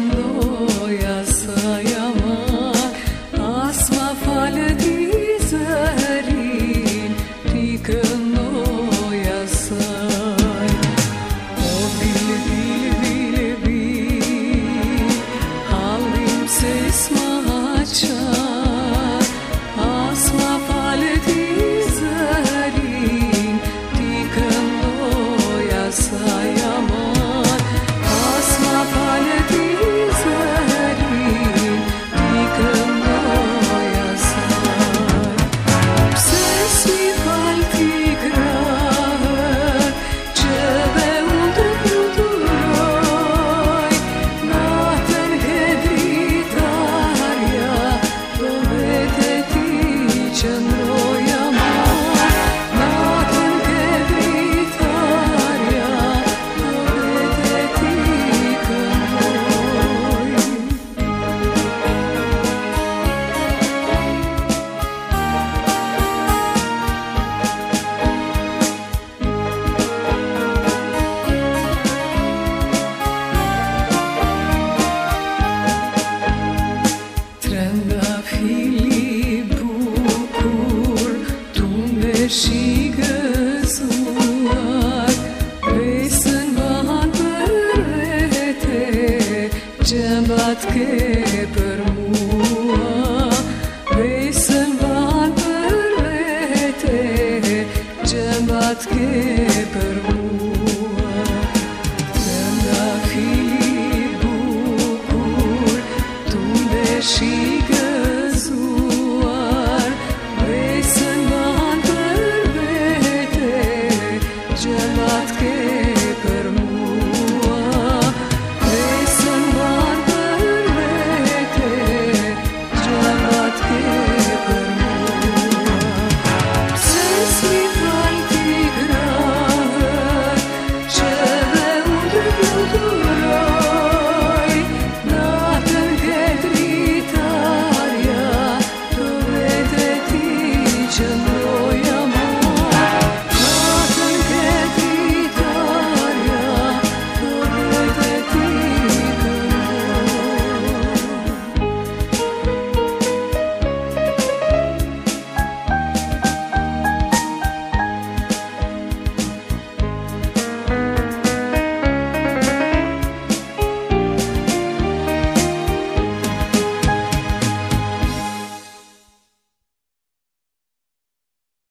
këndoja sa jamar, as ma falë ti zërin, ti këndoja saj. O bile, bile, bile, bile, hallim se s'ma qar, as ma falë ti zërin, ti këndoja sa jamar, as ma falë ti zërin, ti këndoja saj. Pse s'mi fal ti krahët, që dhe unë të fluturoj, natën ke dritarja, do vete ti qëndroj amar. Natën ke dritarja, do vete ti këndoj. Trëndafili bukur, tu me shigëzuar, besën banë për vete, gjembat ke për mu.